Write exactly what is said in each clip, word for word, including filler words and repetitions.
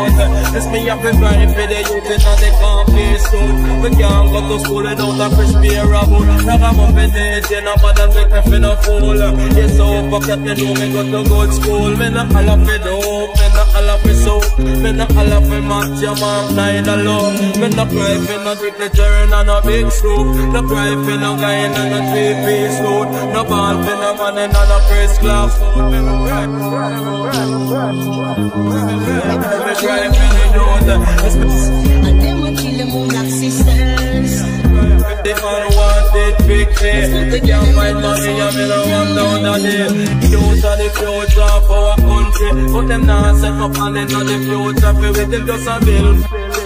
youth. It's me up and crying for the youth and now they can't play soon. We can't go to school without a fresh pair of boots. Now I'm up in the edge and I'm bad and make me feel a fool. Yes, so bucket me know me go to good school. Me not all up for dope, me not all up for soap. Me not all up for match your mom, neither love. Me not cry for no drink the turn and a big scoop. No cry for no guy in a three-piece suit. No ball for no man in a first class food. Me cry, me cry, me cry for the youth. And them will kill them all like sisters. The unwanted victim. They can't find money and me no want down the day. Youth are the future of our country, but them not set up and they know the future. For with them just a bill.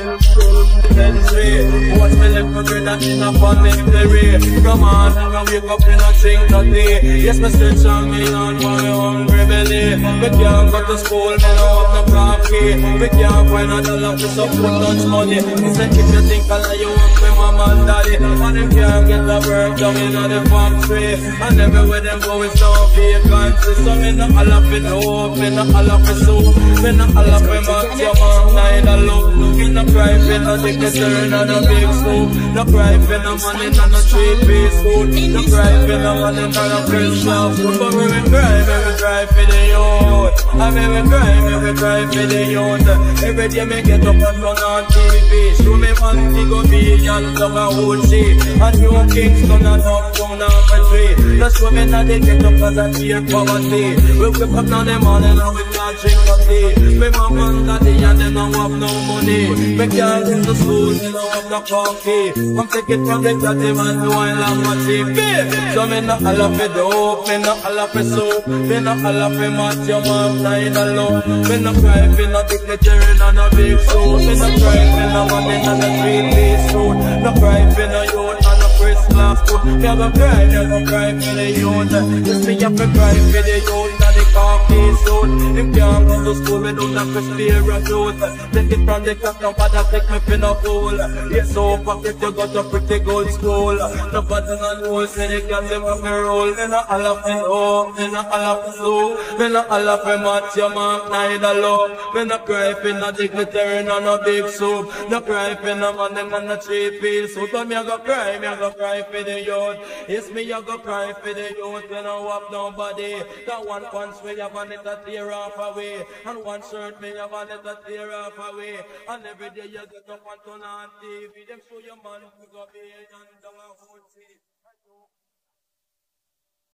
Watch me left my brain and in a panic. Come on, I wake up in a sing that day. Yes, me stretch on me on my hungry belly. We can't go to school, me no have no coffee. We can't find a dollar to support lunch money. He said if you think I lie, you want me mama and daddy. And them can't get the work done in the factory. And everywhere them go is no vacancy. So me no all up in hope, me no all up in soup. Me no all up in my your mom, neither love. Me no cry for no dick to turn on a big scoop. No cry for no money on a three-piece suit. No cry for no money on a fresh love food. But we will cry, we will cry for the youth. And we will cry, we will cry for the youth. Every day me get up and run on T V. Show me one thing go be and love a whole shit. And you Kingston and uptown and country. That's why me not they get up cause I fear poverty. We wake up now the morning and we can't drink no tea. Me mama and daddy and them don't have no money. Me can't get to school, me don't have no coffee. Come take it from the daddy man who I love my T V. So me not all up for dope, me not all up for soap. Me not all up for match your mom, neither love. Me not cry for no dick the turn on a big suit. Me not cry for no money on a three-piece suit. No cry for no youth and no first class food. Never cry, never cry for the youth. Just me have to cry for the youth and the coffee suit. Him can't go to school without a fresh pair of shoes. Take it from the class, now bother take me for no fool. Yes, so fuck if you got a pretty good school. No bother no rules, say the class them have a rule. Me not all up in hope, me not all up in soup. Me not all up in match your mom, neither love. Me not cry for no dignitary, no no big soup. No cry for no money, no no three-piece suit. But me a go cry, me a go cry for the youth. Yes, me a go cry for the youth. Me no have nobody. That one pants we have and it a tear off away. And one shirt me have and it a tear off away. And every day you get up and turn on T V. Them show your man who go be and down a foot seat.